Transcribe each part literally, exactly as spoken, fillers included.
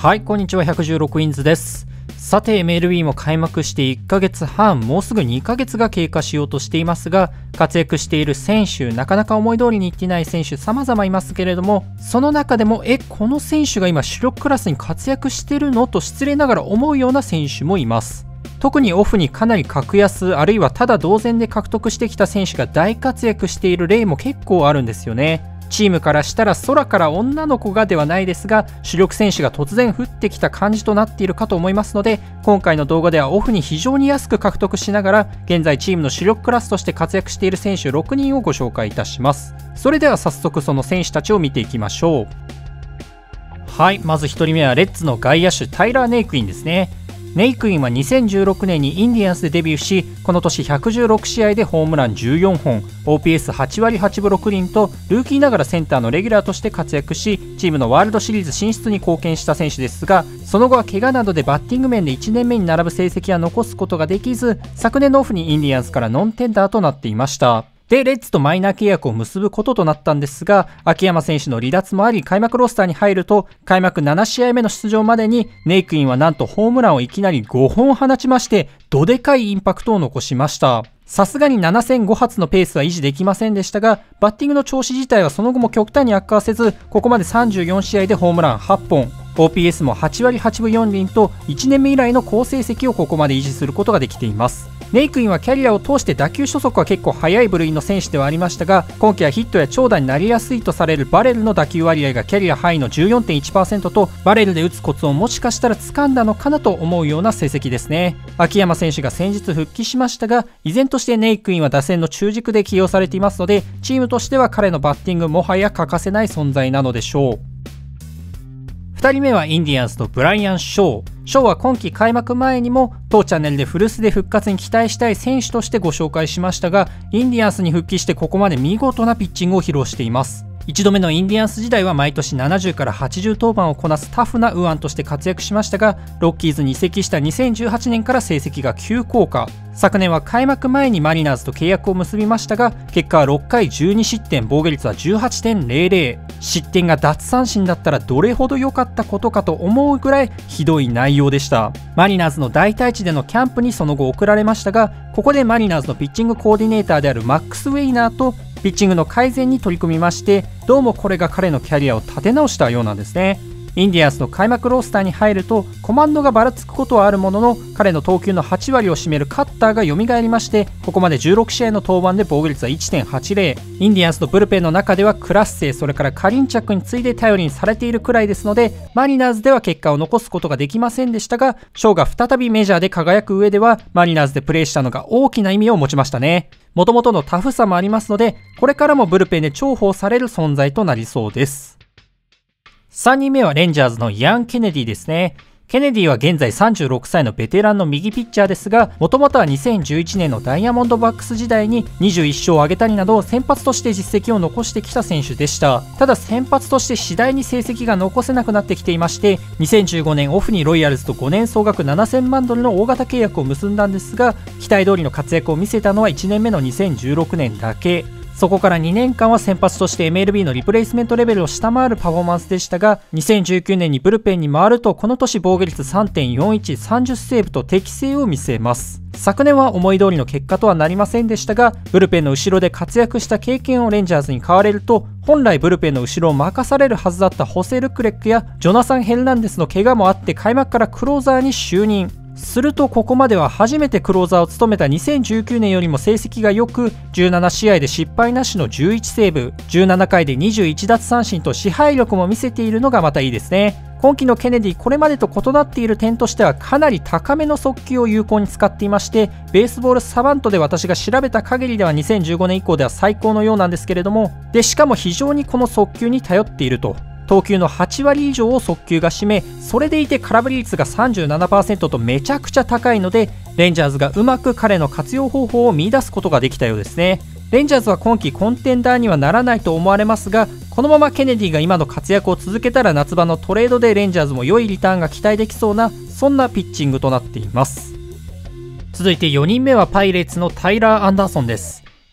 はい、こんにちは。ひゃくじゅうろくインズです。さて エムエルビー も開幕していっかげつはん、もうすぐにかげつが経過しようとしていますが、活躍している選手、なかなか思い通りにいっていない選手様々いますけれども、その中でもえこの選手が今主力クラスに活躍してるのと失礼ながら思うような選手もいます。特にオフにかなり格安、あるいはただ同然で獲得してきた選手が大活躍している例も結構あるんですよね。チームからしたら空から女の子がではないですが、主力選手が突然降ってきた感じとなっているかと思いますので、今回の動画ではオフに非常に安く獲得しながら現在チームの主力クラスとして活躍している選手ろくにんをご紹介いたします。それでは早速その選手たちを見ていきましょう。はい、まずひとりめはレッズの外野手タイラー・ネイクインですね。ネイクインはにせんじゅうろくねんにインディアンスでデビューし、この年ひゃくじゅうろくしあいでホームランじゅうよんほん、オーピーエスはちわりはちぶろくりんとルーキーながらセンターのレギュラーとして活躍し、チームのワールドシリーズ進出に貢献した選手ですが、その後は怪我などでバッティング面でいちねんめに並ぶ成績は残すことができず、昨年のオフにインディアンスからノンテンダーとなっていました。で、レッズとマイナー契約を結ぶこととなったんですが、秋山選手の離脱もあり開幕ロースターに入ると、開幕ななしあいめの出場までにネイクインはなんとホームランをいきなりごほん放ちまして、どでかいインパクトを残しました。さすがにななせんごはつのペースは維持できませんでしたが、バッティングの調子自体はその後も極端に悪化せず、ここまでさんじゅうよんしあいでホームランはっぽん、オーピーエス もはちわりはちぶよんりんといちねんめ以来の好成績をここまで維持することができています。ネイクインはキャリアを通して打球初速は結構速い部類の選手ではありましたが、今季はヒットや長打になりやすいとされるバレルの打球割合がキャリアハイの じゅうよんてんいちパーセント と、バレルで打つコツをもしかしたら掴んだのかなと思うような成績ですね。秋山選手が先日復帰しましたが、依然としてネイクインは打線の中軸で起用されていますので、チームとしては彼のバッティングもはや欠かせない存在なのでしょう。ふたりめはインディアンスのブライアン・ショー。ショーは今季開幕前にも当チャンネルで古巣で復活に期待したい選手としてご紹介しましたが、インディアンスに復帰してここまで見事なピッチングを披露しています。いちどめのインディアンス時代は毎年ななじゅうからはちじゅう登板をこなすタフな右腕として活躍しましたが、ロッキーズに移籍したにせんじゅうはちねんから成績が急降下。昨年は開幕前にマリナーズと契約を結びましたが、結果はろっかいじゅうにしってん、防御率は じゅうはちてんぜろぜろ、失点が奪三振だったらどれほど良かったことかと思うぐらいひどい内容でした。マリナーズの大退地でのキャンプにその後送られましたが、ここでマリナーズのピッチングコーディネーターであるマックス・ウェイナーとピッチングの改善に取り組みまして、どうもこれが彼のキャリアを立て直したようなんですね。インディアンスの開幕ロースターに入るとコマンドがばらつくことはあるものの、彼の投球のはちわりを占めるカッターが蘇りまして、ここまでじゅうろくしあいの登板で防御率は いってんはちぜろ、インディアンスのブルペンの中ではクラッセ、それからカリンチャックに次いで頼りにされているくらいですので、マリナーズでは結果を残すことができませんでしたが、ショーが再びメジャーで輝く上ではマリナーズでプレーしたのが大きな意味を持ちましたね。もともとのタフさもありますので、これからもブルペンで重宝される存在となりそうです。さんにんめはレンジャーズのイアン・ケネディですね。ケネディは現在さんじゅうろくさいのベテランの右ピッチャーですが、もともとはにせんじゅういちねんのダイヤモンドバックス時代ににじゅういっしょうを挙げたりなど先発として実績を残してきた選手でした。ただ先発として次第に成績が残せなくなってきていまして、にせんじゅうごねんオフにロイヤルズとごねん総額ななせんまんドルの大型契約を結んだんですが、期待通りの活躍を見せたのはいちねんめのにせんじゅうろくねんだけ。そこからにねんかんは先発として エムエルビー のリプレイスメントレベルを下回るパフォーマンスでしたが、にせんじゅうきゅうねんにブルペンに回るとこの年防御率 さんてんよんいち、さんじゅうセーブと適性を見せます。昨年は思い通りの結果とはなりませんでしたが、ブルペンの後ろで活躍した経験をレンジャーズに買われると、本来ブルペンの後ろを任されるはずだったホセ・ルクレックやジョナサン・ヘルナンデスの怪我もあって開幕からクローザーに就任。するとここまでは初めてクローザーを務めたにせんじゅうきゅうねんよりも成績が良く、じゅうななしあいで失敗なしのじゅういちセーブ、じゅうななかいでにじゅういちだつさんしんと支配力も見せているのがまたいいですね。今季のケネディ、これまでと異なっている点としてはかなり高めの速球を有効に使っていまして、ベースボールサバントで私が調べた限りではにせんじゅうごねん以降では最高のようなんですけれども、でしかも非常にこの速球に頼っていると。投球のはちわり以上を速球が占め、それでいて空振り率が さんじゅうななパーセント とめちゃくちゃ高いので、レンジャーズがうまく彼の活用方法を見出すことができたようですね。レンジャーズは今季コンテンダーにはならないと思われますが、このままケネディが今の活躍を続けたら夏場のトレードでレンジャーズも良いリターンが期待できそうな、そんなピッチングとなっています。続いてよにんめはパイレーツのタイラー・アンダーソンです。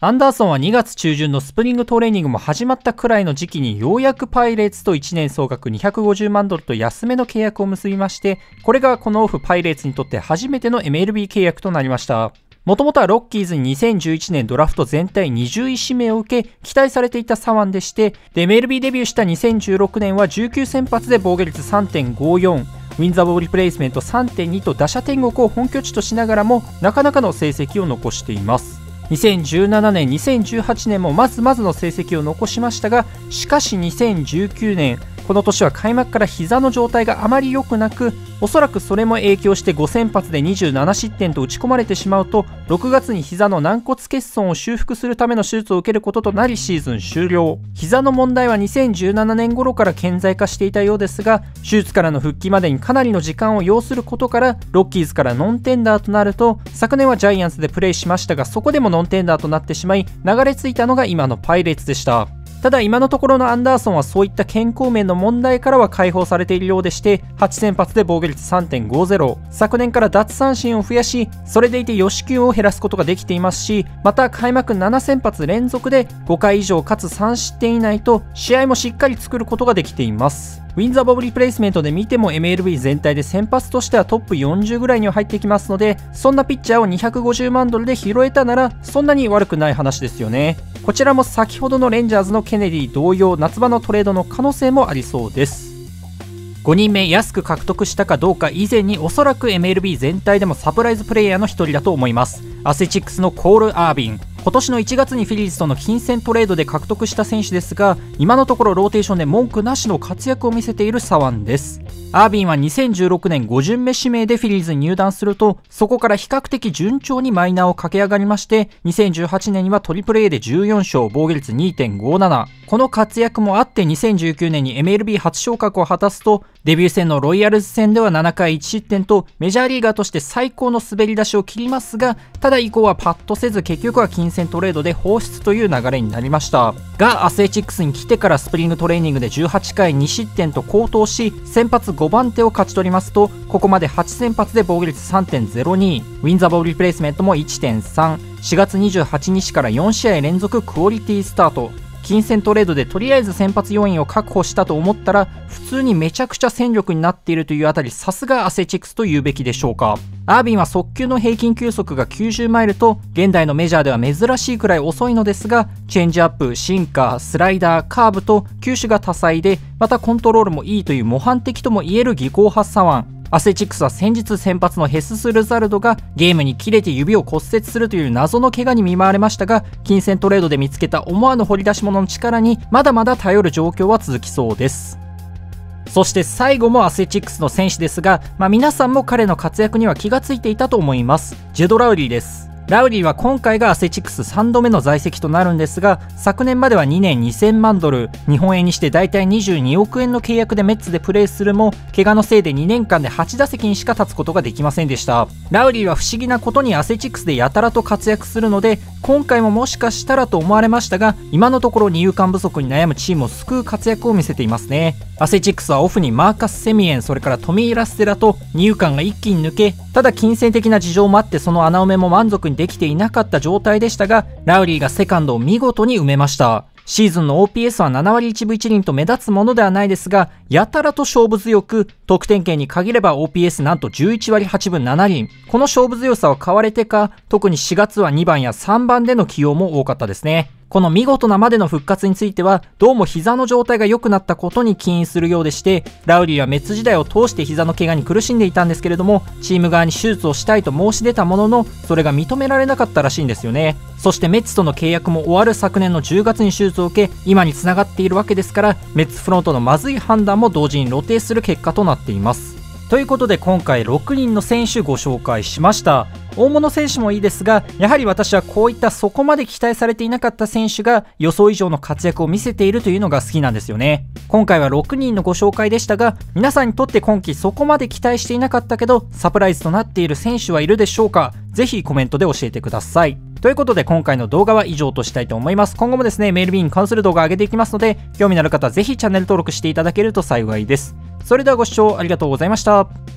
アンダーソンはにがつ中旬のスプリングトレーニングも始まったくらいの時期にようやくパイレーツといちねん総額にひゃくごじゅうまんドルと安めの契約を結びまして、これがこのオフパイレーツにとって初めての エムエルビー 契約となりました。もともとはロッキーズににせんじゅういちねんドラフト全体にじゅうい指名を受け期待されていた左腕でして、で エムエルビー デビューしたにせんじゅうろくねんはじゅうきゅう先発で防御率 さんてんごよん、ウィンザボーリプレイスメント さんてんに と打者天国を本拠地としながらもなかなかの成績を残しています。にせんじゅうななねん、にせんじゅうはちねんもまずまずの成績を残しましたが、しかしにせんじゅうきゅうねん、この年は開幕から膝の状態があまり良くなく、おそらくそれも影響してご先発でにじゅうなな失点と打ち込まれてしまうと、ろくがつに膝の軟骨欠損を修復するための手術を受けることとなりシーズン終了。膝の問題はにせんじゅうななねん頃から顕在化していたようですが、手術からの復帰までにかなりの時間を要することから、ロッキーズからノンテンダーとなると、昨年はジャイアンツでプレーしましたが、そこでもノンテンダーとなってしまい、流れ着いたのが今のパイレーツでした。ただ今のところのアンダーソンはそういった健康面の問題からは解放されているようでして、はち先発で防御率 さんてんごゼロ、昨年から奪三振を増やし、それでいて与四球を減らすことができていますし、また開幕なな先発連続でごかい以上かつさん失点以内と試合もしっかり作ることができています。ウィンザボブリプレイスメントで見ても エムエルビー 全体で先発としてはトップよんじゅうぐらいには入ってきますので、そんなピッチャーをにひゃくごじゅうまんドルで拾えたならそんなに悪くない話ですよね。こちらも先ほどのレンジャーズのケネディ同様、夏場のトレードの可能性もありそうです。ごにんめ安く獲得したかどうか以前に、おそらく エムエルビー 全体でもサプライズプレイヤーの一人だと思います。アスレチックスのコール・アービン。今年のいちがつにフィリーズとの金銭トレードで獲得した選手ですが、今のところローテーションで文句なしの活躍を見せている左腕です。アービンはにせんじゅうろくねんご巡目指名でフィリーズに入団すると、そこから比較的順調にマイナーを駆け上がりまして、にせんじゅうはちねんにはトリプル A でじゅうよん勝、防御率 にてんごなな。この活躍もあってにせんじゅうきゅうねんに エムエルビー 初昇格を果たすと、デビュー戦のロイヤルズ戦ではななかいいち失点とメジャーリーガーとして最高の滑り出しを切りますが、ただ以降はパッとせず結局は金銭トレードで放出という流れになりましたが、アスレチックスに来てからスプリングトレーニングでじゅうはちかいに失点と好投し、先発ごばん手を勝ち取りますと、ここまではち先発で防御率 さんてんゼロに、ウィンザボールリプレイスメントも いってんさん、しがつにじゅうはちにちからよん試合連続クオリティスタート。金銭トレードでとりあえず先発要員を確保したと思ったら、普通にめちゃくちゃ戦力になっているというあたり、さすがアスレチックスと言うべきでしょうか。アービンは速球の平均球速がきゅうじゅうマイルと現代のメジャーでは珍しいくらい遅いのですが、チェンジアップ、シンカー、スライダー、カーブと球種が多彩で、またコントロールもいいという模範的ともいえる技巧派左腕。アスレチックスは先日先発のヘスス・ルザルドがゲームに切れて指を骨折するという謎の怪我に見舞われましたが、金銭トレードで見つけた思わぬ掘り出し物の力にまだまだ頼る状況は続きそうです。そして最後もアスレチックスの選手ですが、まあ、皆さんも彼の活躍には気がついていたと思います。ジェド・ラウリーです。ラウリーは今回がアスレチックスさんどめの在籍となるんですが、昨年まではにねんにせんまんドル、日本円にしてだいたいにじゅうにおくえんの契約でメッツでプレーするも、怪我のせいでにねんかんではち打席にしか立つことができませんでした。ラウリーは不思議なことにアスレチックスでやたらと活躍するので、今回ももしかしたらと思われましたが、今のところ二遊間不足に悩むチームを救う活躍を見せていますね。アスレチックスはオフにマーカス・セミエン、それからトミー・ラステラと二遊間が一気に抜け、ただ金銭的な事情もあってその穴埋めも満足にできていなかった状態でしたが、ラウリーがセカンドを見事に埋めました。シーズンの オーピーエス はななわりいちぶいちりんと目立つものではないですが、やたらと勝負強く、得点圏に限れば オーピーエス なんとじゅういちわりはちぶななりん。この勝負強さを買われてか、特にしがつはにばんやさんばんでの起用も多かったですね。この見事なまでの復活については、どうも膝の状態が良くなったことに起因するようでして、ラウリーはメッツ時代を通して膝の怪我に苦しんでいたんですけれども、チーム側に手術をしたいと申し出たものの、それが認められなかったらしいんですよね。そしてメッツとの契約も終わる昨年のじゅうがつに手術を受け、今に繋がっているわけですから、メッツフロントのまずい判断も同時に露呈する結果となっています。ということで今回ろくにんの選手ご紹介しました。大物選手もいいですが、やはり私はこういったそこまで期待されていなかった選手が予想以上の活躍を見せているというのが好きなんですよね。今回はろくにんのご紹介でしたが、皆さんにとって今季そこまで期待していなかったけどサプライズとなっている選手はいるでしょうか。ぜひコメントで教えてください。ということで今回の動画は以上としたいと思います。今後もですね、エムエルビーに関する動画を上げていきますので、興味のある方はぜひチャンネル登録していただけると幸いです。それではご視聴ありがとうございました。